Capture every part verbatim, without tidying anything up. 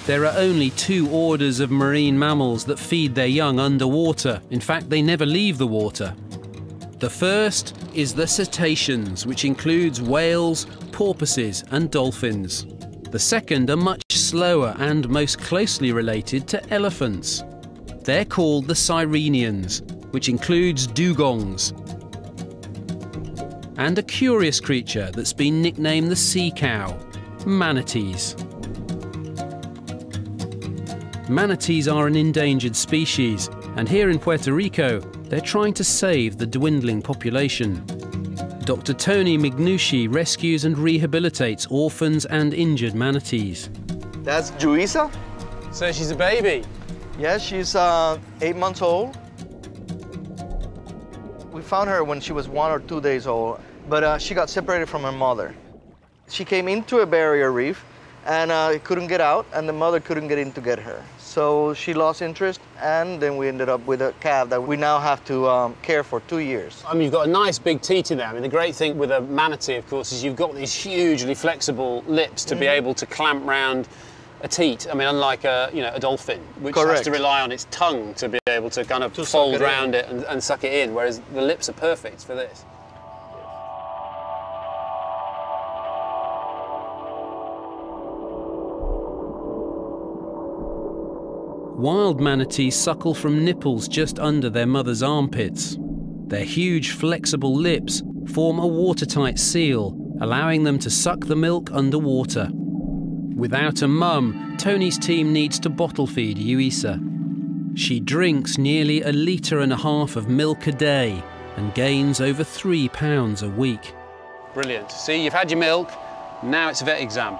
There are only two orders of marine mammals that feed their young underwater. In fact, they never leave the water. The first is the cetaceans, which includes whales, porpoises and dolphins. The second are much slower and most closely related to elephants. They're called the sirenians, which includes dugongs. And a curious creature that's been nicknamed the sea cow, manatees. Manatees are an endangered species, and here in Puerto Rico, they're trying to save the dwindling population. Doctor Tony Mignucci rescues and rehabilitates orphans and injured manatees. That's Juisa. So she's a baby? Yes, she's uh, eight months old. We found her when she was one or two days old, but uh, she got separated from her mother. She came into a barrier reef and uh, couldn't get out, and the mother couldn't get in to get her. So she lost interest, and then we ended up with a calf that we now have to um, care for two years. I mean, you've got a nice big teat in there. I mean, the great thing with a manatee, of course, is you've got these hugely flexible lips to mm. be able to clamp round a teat. I mean, unlike a, you know, a dolphin, which Correct. has to rely on its tongue to be able to kind of to fold it round it and, and suck it in, whereas the lips are perfect for this. Wild manatees suckle from nipples just under their mother's armpits. Their huge, flexible lips form a watertight seal, allowing them to suck the milk underwater. Without a mum, Tony's team needs to bottle feed Juisa. She drinks nearly a litre and a half of milk a day and gains over three pounds a week. Brilliant. See, you've had your milk, now it's a vet exam.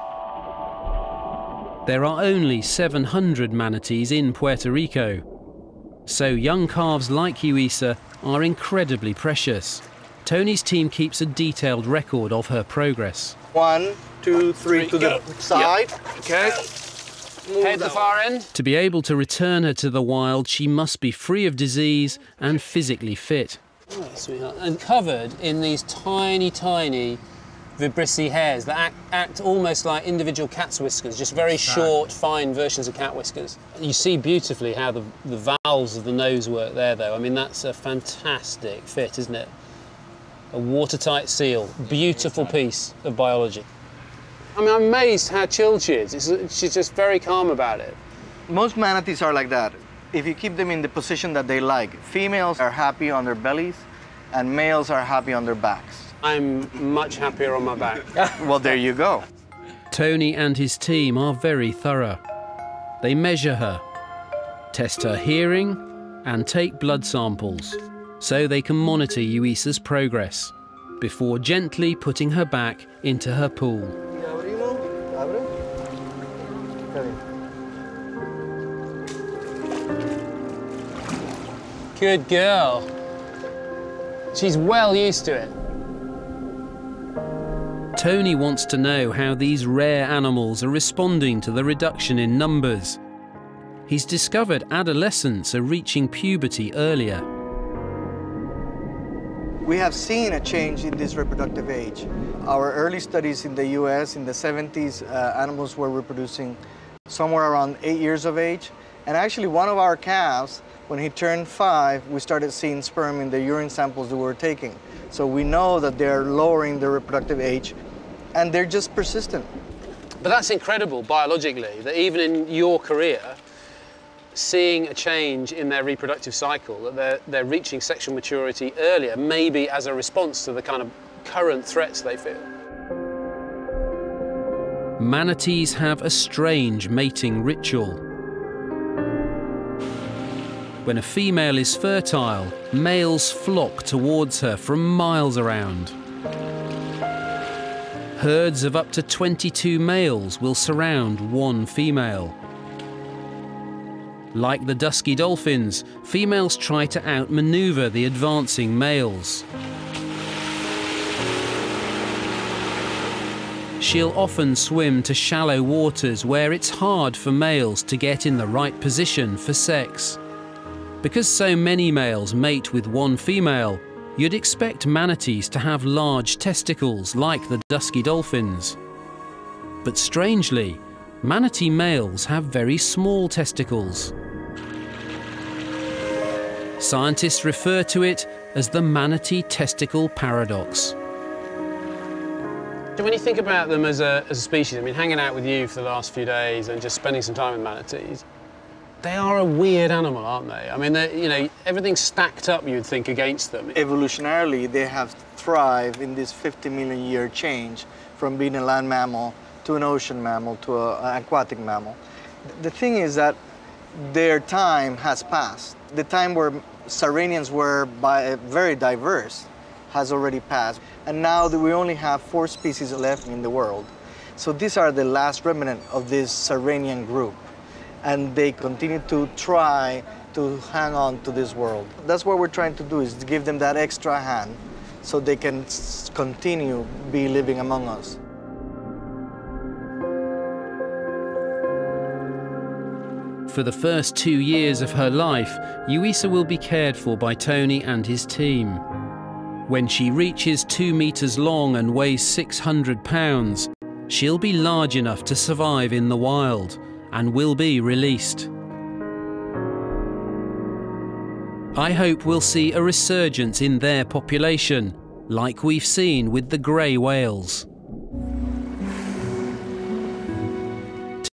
There are only seven hundred manatees in Puerto Rico, so young calves like Juisa are incredibly precious. Tony's team keeps a detailed record of her progress. One, two, three, three to go. the side. Yep. Okay. Move Head to the far end. To be able to return her to the wild, she must be free of disease and physically fit. Oh, sweetheart. And covered in these tiny, tiny vibrissae hairs that act, act almost like individual cat's whiskers, just very short, fine versions of cat whiskers. You see beautifully how the, the valves of the nose work there, though. I mean, that's a fantastic fit, isn't it? A watertight seal, beautiful piece of biology. I mean, I'm amazed how chilled she is. It's, she's just very calm about it. Most manatees are like that. If you keep them in the position that they like, females are happy on their bellies and males are happy on their backs. I'm much happier on my back. Well, there you go. Tony and his team are very thorough. They measure her, test her hearing, and take blood samples, so they can monitor Juisa's progress before gently putting her back into her pool. Good girl. She's well used to it. Tony wants to know how these rare animals are responding to the reduction in numbers. He's discovered adolescents are reaching puberty earlier. We have seen a change in this reproductive age. Our early studies in the U S in the seventies, uh, animals were reproducing somewhere around eight years of age. And actually one of our calves, when he turned five, we started seeing sperm in the urine samples that we were taking. So we know that they're lowering their reproductive age, and they're just persistent. But that's incredible biologically, that even in your career, seeing a change in their reproductive cycle, that they're, they're reaching sexual maturity earlier, maybe as a response to the kind of current threats they feel. Manatees have a strange mating ritual. When a female is fertile, males flock towards her from miles around. Herds of up to twenty-two males will surround one female. Like the dusky dolphins, females try to outmaneuver the advancing males. She'll often swim to shallow waters where it's hard for males to get in the right position for sex. Because so many males mate with one female, you'd expect manatees to have large testicles like the dusky dolphins. But strangely, manatee males have very small testicles. Scientists refer to it as the manatee testicle paradox. When you think about them as a, as a species, I mean, hanging out with you for the last few days and just spending some time with manatees, they are a weird animal, aren't they? I mean, you know, everything's stacked up, you'd think, against them. Evolutionarily, they have thrived in this fifty million year change from being a land mammal to an ocean mammal to a, an aquatic mammal. The thing is that their time has passed. The time where Sirenians were by, very diverse has already passed. And now that we only have four species left in the world. So these are the last remnant of this Sirenian group. And they continue to try to hang on to this world. That's what we're trying to do, is to give them that extra hand so they can continue be living among us. For the first two years of her life, Yuisa will be cared for by Tony and his team. When she reaches two meters long and weighs six hundred pounds, she'll be large enough to survive in the wild and will be released. I hope we'll see a resurgence in their population, like we've seen with the grey whales.